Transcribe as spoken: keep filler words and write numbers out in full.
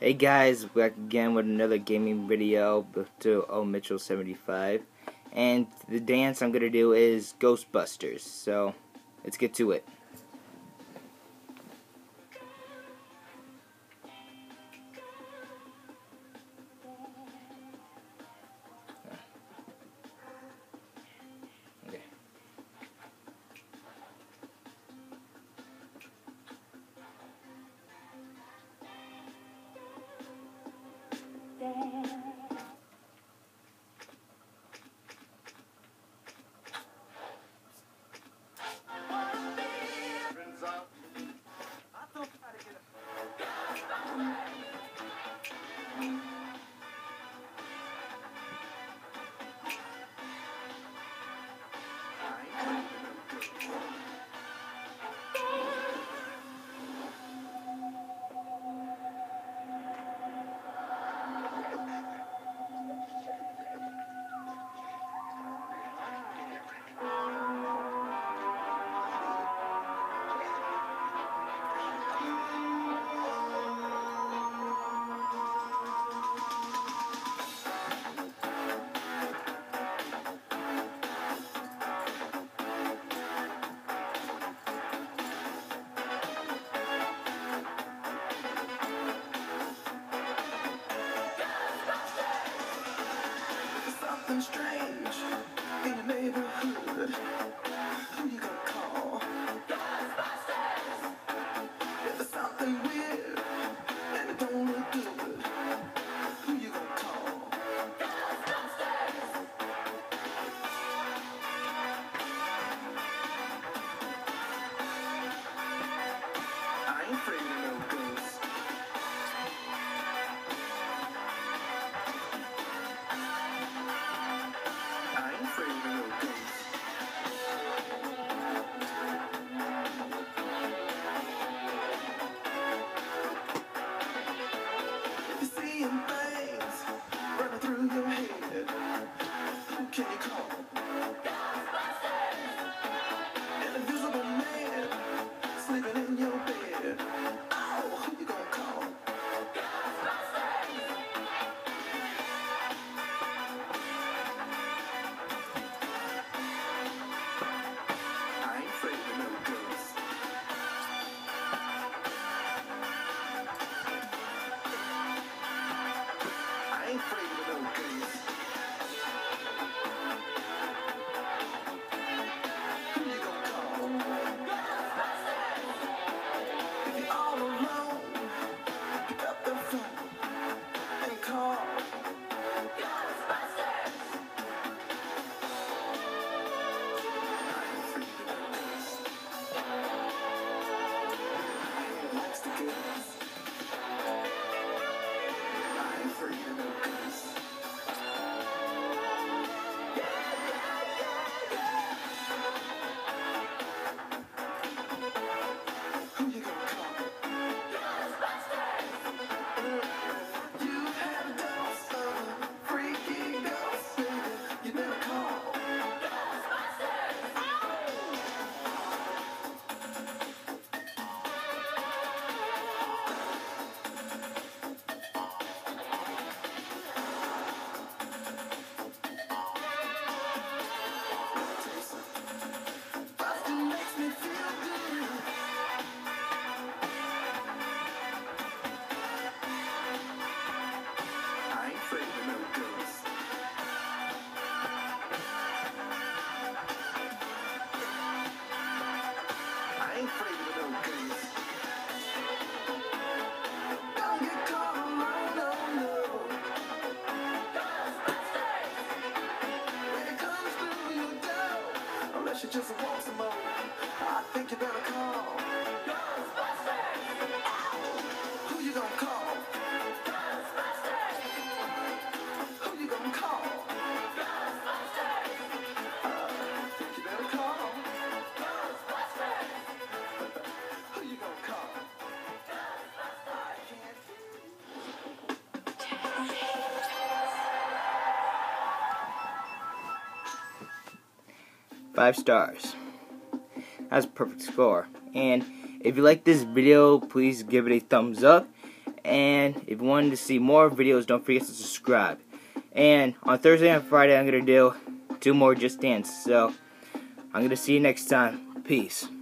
Hey guys, back again with another gaming video to O Mitchell seventy-five, and the dance I'm gonna do is Ghostbusters. So let's get to it. Okay. Something strange in your neighborhood. Who you gonna call? Ghostbusters! If there's something weird and it don't look good, who you gonna call? Ghostbusters! I ain't afraid of no ghosts. I ain't afraid of no ghosts. If you're seeing things running through your head, who can you call? Ghostbusters! An invisible man sleeping in your bed. Oh, who you gonna call? Ghostbusters! I ain't afraid of no ghosts. I ain't afraid of no ghosts. Who you gonna call? Ghostbusters! If you're all alone, pick up the phone and call Ghostbusters! I ain't afraid of no ghosts. Likes the ghosts. I ain't afraid of no ghosts. Who you gonna call? Ghostbusters! You had a ghost, a freaky ghost, baby. You better call Ghostbusters! Bustin' makes me feel good. I ain't afraid of no ghosts. I ain't afraid of no ghosts. Don't get caught alone, no, no. Ghostbusters! When it comes through your door, unless you just want some more, I think you better call Ghostbusters! Who you gonna call? Ghostbusters! Who you gonna call? Ghostbusters! I think you better call Ghostbusters! Who you gonna call? Ghostbusters! I can't hear you. Five stars. That's a perfect score. And if you like this video, please give it a thumbs up. And if you wanted to see more videos, don't forget to subscribe. And on Thursday and Friday, I'm going to do two more Just Dance. So, I'm going to see you next time. Peace.